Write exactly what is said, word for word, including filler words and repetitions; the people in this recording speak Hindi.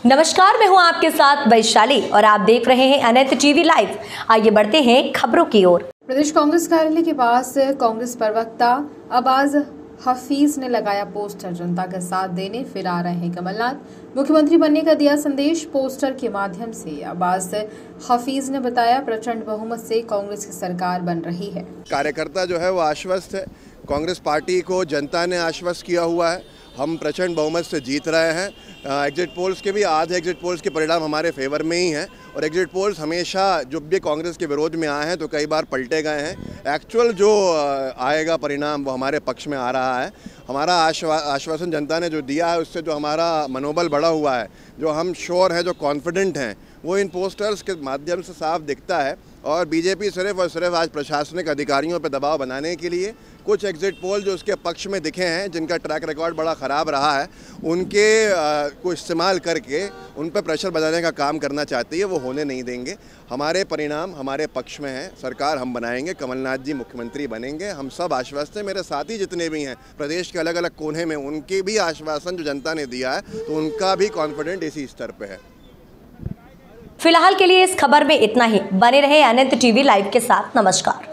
नमस्कार, मैं हूं आपके साथ वैशाली और आप देख रहे हैं अनंत टीवी लाइव। आइए बढ़ते हैं खबरों की ओर। प्रदेश कांग्रेस कार्यालय के पास कांग्रेस प्रवक्ता अब्बास हफीज ने लगाया पोस्टर, जनता का साथ देने फिर आ रहे हैं कमलनाथ, मुख्यमंत्री बनने का दिया संदेश। पोस्टर के माध्यम से अब्बास हफीज ने बताया, प्रचंड बहुमत से कांग्रेस की सरकार बन रही है। कार्यकर्ता जो है वो आश्वस्त है, कांग्रेस पार्टी को जनता ने आश्वस्त किया हुआ है, हम प्रचंड बहुमत से जीत रहे हैं। एग्जिट पोल्स के भी आधे एग्जिट पोल्स के परिणाम हमारे फेवर में ही हैं और एग्जिट पोल्स हमेशा जब भी कांग्रेस के विरोध में आए हैं तो कई बार पलटे गए हैं। एक्चुअल जो आएगा परिणाम वो हमारे पक्ष में आ रहा है। हमारा आश्वा आश्वासन जनता ने जो दिया है उससे जो हमारा मनोबल बढ़ा हुआ है, जो हम श्योर हैं, जो कॉन्फिडेंट हैं, वो इन पोस्टर्स के माध्यम से साफ दिखता है। और बीजेपी सिर्फ और सिर्फ आज प्रशासनिक अधिकारियों पर दबाव बनाने के लिए कुछ एग्जिट पोल जो उसके पक्ष में दिखे हैं, जिनका ट्रैक रिकॉर्ड बड़ा ख़राब रहा है, उनके आ, को इस्तेमाल करके उन पर प्रेशर बनाने का काम करना चाहती है। वो होने नहीं देंगे। हमारे परिणाम हमारे पक्ष में हैं, सरकार हम बनाएंगे, कमलनाथ जी मुख्यमंत्री बनेंगे, हम सब आश्वस्त हैं। मेरे साथी जितने भी हैं प्रदेश के अलग अलग कोने में, उनके भी आश्वासन जो जनता ने दिया है तो उनका भी कॉन्फिडेंट इसी स्तर पर है। फिलहाल के लिए इस खबर में इतना ही। बने रहे अनंत टीवी लाइव के साथ। नमस्कार।